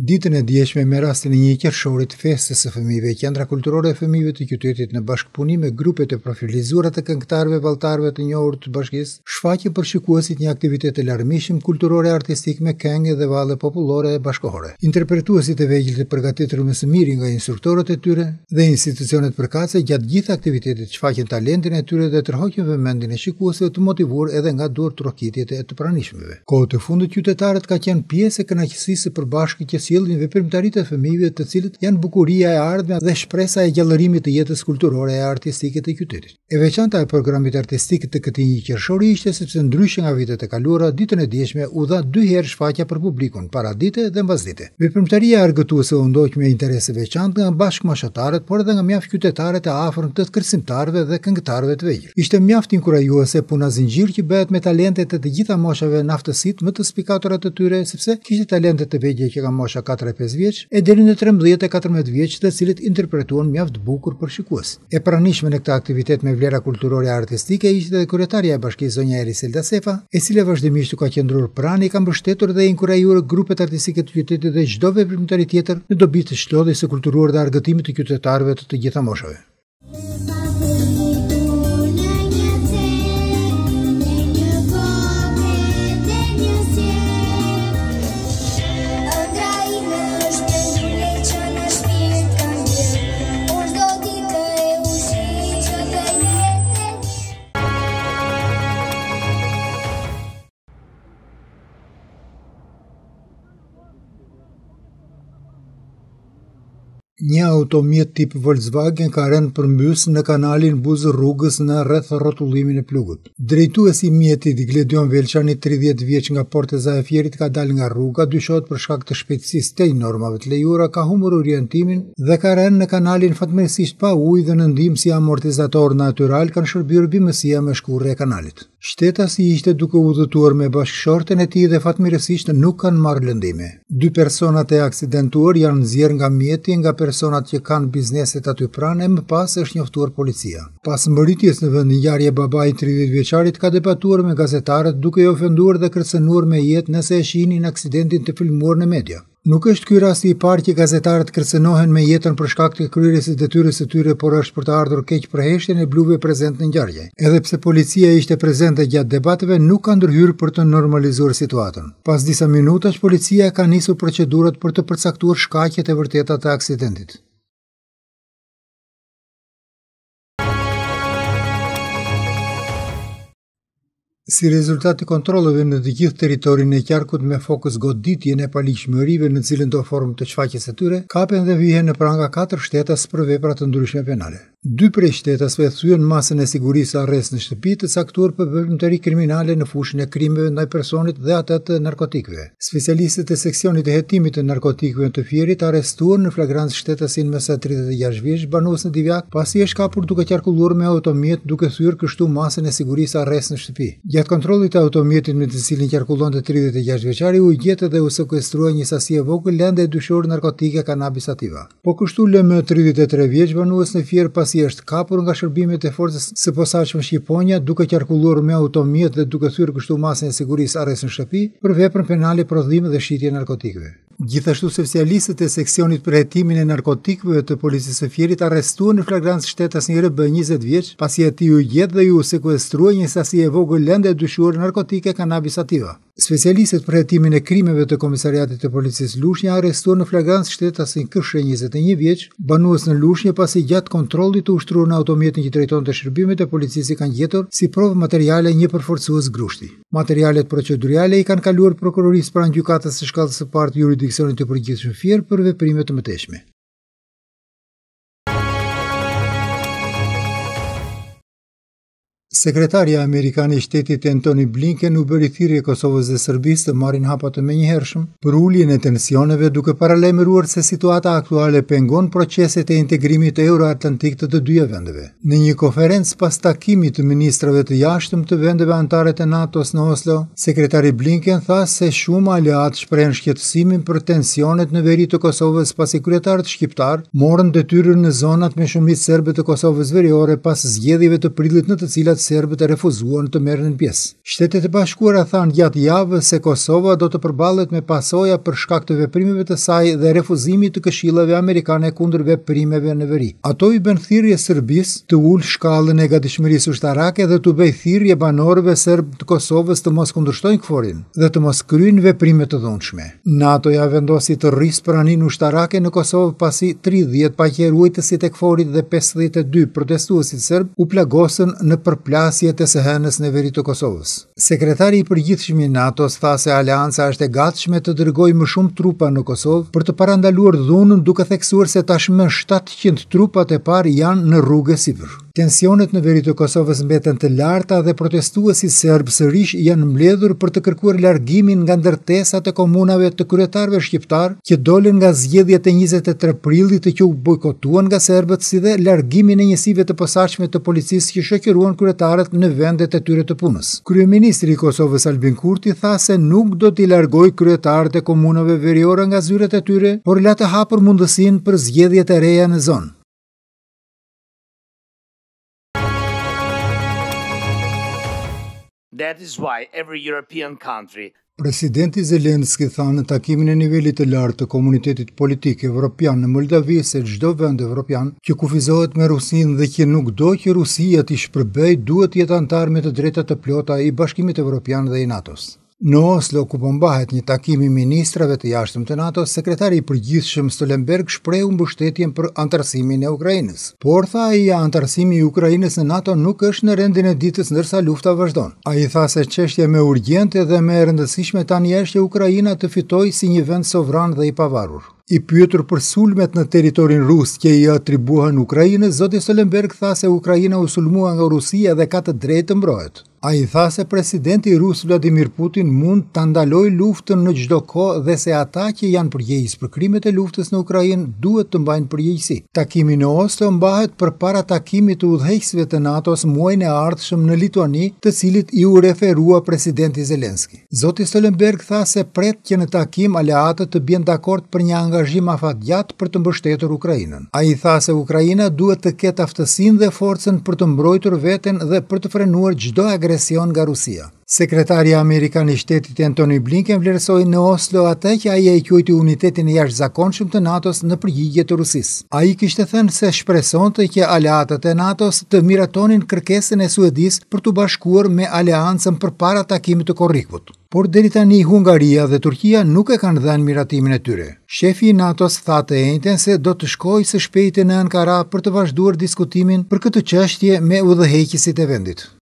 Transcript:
Ditën e dieshme me rastin e 1 qershorit festës së fëmijëve, Qendra Kulturore e Fëmijëve të Qytetit në bashkëpunim me grupet e profilizuara të këngëtarëve vallëtarëve të njohur të bashkisë, shfaqi për shikuesit një aktivitet të larmishëm kulturore artistik me këngë dhe valle popullore e bashkëkohore. Interpretuesit e vegjël të përgatitur më së miri nga instruktorët e tyre dhe institucionet përkatëse gjatë gjithë aktivitetit shfaqën talentin e tyre dhe tërhoqën vëmendjen e shikuesve të motivuar edhe nga duart trokitjet e të pranishmëve. Kohët e fundit qytetarët ka qenë pjesë e kënaqësisë së përbashkët që sjellin veprimtaritë e fëmijëve, të cilët janë bukuria e ardhmja dhe shpresa e gjallërimit të jetës kulturore e artistike të qytetit. E veçanta e programit artistik të këtij 1 qershori ishte sepse ndryshe nga vitet e kaluara, ditën e dieshme u dha 2 herë shfaqja për publikun, paradite dhe mbasdite. Veprimtaria argëtuese u ndoq me interese veçantë nga bashkëmashatarët, por edhe nga mjaft qytetarët e afërm të kërcimtarëve dhe këngëtarëve të vegjël. Ishte mjaft inkurajuese puna zinxhir që bëhet me talentet e të gjitha moshave në aftësitë më të spikatora të tyre, sepse kishte talente të vegjël që ka mosha 4-5 vjeç e deri në 13-14 vjeç, të cilët interpretuan mjaft bukur për shikues. E pranishme në këtë aktivitet me vlera kulturore artistike ishte edhe kryetaria e bashkisë zonja Eriselda Sefa, e cila vazhdimisht u ka qendruar pranë, i ka mbështetur dhe inkurajuar grupet artistike të qytetit dhe çdo veprimtari tjetër në dobi të shlodhjes së kulturore dhe argëtimit të qytetarëve të gjitha moshave. Një automjet tip Volkswagen ka rënë përmbys në kanalin Buzë rrugës në rreth rrotullimin e plugut. Drejtuesi i mjetit Gledion Velçani, 30 vjeç, nga Porteza e Fierit, ka dalë nga rruga, dyshohet për shkak të shpejtësisë tej normave të lejuara, ka humbur orientimin dhe ka rënë në kanalin fatmirësisht pa ujë dhe në ndihmë si amortizator natyral kanë shërbyer bimësia me shkurrje e kanalit. Shtetasi ishte duke udhëtuar me bashkëshorten e tij dhe fatmirësisht nuk kanë marrë lëndime. 2 personat e aksidentuar janë nxjerrë nga mjeti, nga personat që kanë bizneset aty pranë, e më pas është njoftuar policia. Pas mbërritjes në vend ngjarje, babai i 30 vjeçarit ka debatuar me gazetarët duke i ofenduar dhe kërcënuar me jetë nëse e shihnin aksidentin të filmuar në media. Nuk është ky rasti i parë që gazetarët kërcënohen me jetën për shkak të kryerjes së detyrës së tyre, por është për të ardhur keq për heshtjen e bluve prezent në ngjarje. Edhe pse policia ishte prezente gjatë debateve, nuk ka ndërhyrë për të normalizuar situatën. Pas disa minutash, policia ka nisur procedurat për të përcaktuar shkaqet e vërteta të aksidentit. Si rezultat të kontrolleve në të gjithë territorin e qarkut me fokus goditjen e paligjshmërive në cilën do formë të shfaqjes së tyre, kapen dhe vihen në pranga 4 shtetas për vepra të ndryshme penale. 2 prej shtetasve thyen masën e sigurisë arrest në shtëpi të caktuar për veprimtari kriminale në fushën e krimeve ndaj personit dhe atë të narkotikëve. Specialistët e seksionit të hetimit të narkotikëve të Fierit arrestuan në flagrancë shtetasin me sa 36 vjeç, banues në Divjak, pasi është kapur duke qarkulluar me automjet duke thyer kështu masën e sigurisë arrest në shtëpi. Gjatë kontrollit të automjetit me të cilin qarkullonte 36 vjeçari, u gjetë dhe u sekuestrua një sasi e vogël lëndë e dyshore narkotike kanabis sativa. Po kështu lëmë 33 vjeç banues në Fier pasi është kapur nga shërbimet e forcës së posaçme shqiponja duke qarkulluar me automjet dhe duke thyer kështu masën e sigurisë arrest në shtëpi për veprën penale prodhim dhe shitje narkotikëve. Gjithashtu specialistët e seksionit për hetimin e narkotikëve të policisë së Fierit arrestuan në flagrancë shtetas një RB 20 vjeç, pasi atij u gjet dhe u sekuestrua një sasi e vogël lëndë e dyshuar narkotike kanabis sativa. Specialistët për hetimin e krimeve të Komisariatit të Policisë Lushnja arrestuan në flagrancë shtetasin KSH 21 vjeç, banues në Lushnjë, pasi gjatë kontrollit të ushtruar në automjetin që drejtonte shërbimet e policisë kanë gjetur si provë materiale një përforcues grushti. Materialet procedurale i kanë kaluar prokurorisë pranë gjykatës së shkallës së parë të jurisdiksionit të përgjithshëm Fier për veprime të mëtejshme. Sekretaria amerikane i shtetit Antony Blinken u bëri thirrje Kosovës dhe Serbisë të marrin hapa të menjëhershëm për uljen e tensioneve, duke paralajmëruar se situata aktuale pengon proceset e integrimit euroatlantik të dyja vendeve. Në një konferencë pas takimit të ministrave të jashtëm të vendeve anëtare të NATO-s në Oslo, sekretari Blinken tha se shumë aleat shprehen shqetësimin për tensionet në veri të Kosovës, pasi kryetarët shqiptar morën detyrën në zonat me shumicë serbe të Kosovës veriore pas zgjedhjeve të prillit, në të cilat serbët e refuzuan të merrnin pjesë. Shtetet e Bashkuara thanë gjatë javës se Kosova do të përballet me pasoja për shkak të veprimeve të saj dhe refuzimit të këshillave amerikane kundër veprimeve në veri. Ato i bën thirrje Serbisë të ulë shkallën e gatishmërisë ushtarake dhe të bëjë thirrje banorëve serb të Kosovës të mos kundërshtojnë KFOR-in dhe të mos kryejnë veprime të dhunshme. NATO ja vendosi të rrisë praninë ushtarake në Kosovë pasi 30 paqëruajtësit e KFOR-it dhe 52 protestuesit serb u plagosën në përplasjet e së hënës në veri të Kosovës. Sekretari i përgjithshëm i NATO-s tha se aleanca është e gatshme të dërgojë më shumë trupa në Kosovë për të parandaluar dhunën, duke theksuar se tashmë 700 trupat e parë janë në rrugë sipër. Tensionet në veri të Kosovës mbeten të larta dhe protestuesit serb sërish janë mbledhur për të kërkuar largimin nga ndërtesat e komunave të kryetarëve shqiptar që dolën nga zgjedhjet e 23 prillit që u bojkotuan nga serbët, si dhe largimin e njësive të posaçme të policisë që shoqëruan kryetarët në vendet e tyre të punës. Kryeministri i Kosovës Albin Kurti tha se nuk do t'i largojë kryetarët e komunave veriore nga zyret e tyre, por la të hapur mundësinë për zgjedhjet e reja në zonë. That is why every European country. Presidenti Zelenski tha në takimin e nivelit të lartë të komunitetit politik evropian në Moldavi se çdo vend evropian që kufizohet me Rusinë dhe që nuk do që Rusia t'i shpërbëjë duhet të jetë antar me të drejtat të plota i Bashkimit Evropian dhe i NATO-s. Në Oslo, ku përmbahet një takim i ministrave të jashtëm të NATO, sekretari i përgjithshëm Stoltenberg shprehu mbështetjen për antarësimin e Ukrainës. Por tha ai, antarësimi i Ukrainës në NATO nuk është në rendin e ditës ndërsa lufta vazhdon. Ai tha se çështja më urgjente dhe më e rëndësishme tani është që Ukraina të fitojë si një vend sovran dhe i pavarur. I pyetur për sulmet në territorin rus që i atribuohen Ukrainës, zoti Stoltenberg tha se Ukraina u sulmua nga Rusia dhe ka të drejtë të mbrohet. Ai tha se presidenti rus Vladimir Putin mund ta ndalojë luftën në çdo kohë dhe se ata që janë përgjegjës për krimet e luftës në Ukrainë duhet të mbajnë përgjegjësi. Takimi në Oslo mbahet përpara takimit të udhëheqësve të NATO-s muajin e ardhshëm në Lituani, të cilit i u referua presidenti Zelenski. Zoti Stoltenberg tha se pret që në takim aleatët të bien dakord për një angazhim afatgjat për të mbështetur Ukrainën. Ai tha se Ukraina duhet të ketë aftësinë dhe forcën për të mbrojtur veten dhe për të frenuar çdo agresion nga Rusia. Sekretari Amerikan i Shtetit Antony Blinken vlerësoi në Oslo atë që ai e quajti unitetin e jashtëzakonshëm të NATO-s në përgjigje të Rusisë. Ai kishte thënë se shpresonte që aleatët e NATO-s të miratonin kërkesën e Suedisë për të bashkuar me aleancën përpara takimit të korrikut. Por deri tani Hungaria dhe Turqia nuk e kanë dhënë miratimin e tyre. Shefi i NATO-s tha të njëjtën se do të shkojë së shpejti në Ankara për të vazhduar diskutimin për këtë çështje me udhëheqësit e vendit.